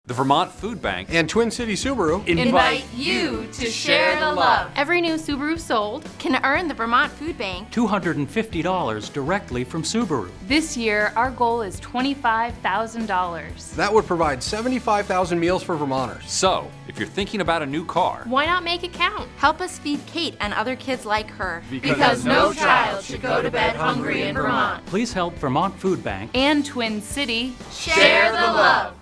The Vermont Food Bank and Twin City Subaru invite you to share the love. Every new Subaru sold can earn the Vermont Food Bank $250 directly from Subaru. This year, our goal is $25,000. that would provide 75,000 meals for Vermonters. So, if you're thinking about a new car, Why not make it count? Help us feed Kate and other kids like her. Because no child should go to bed hungry in Vermont. Please help Vermont Food Bank And Twin City, Share the love.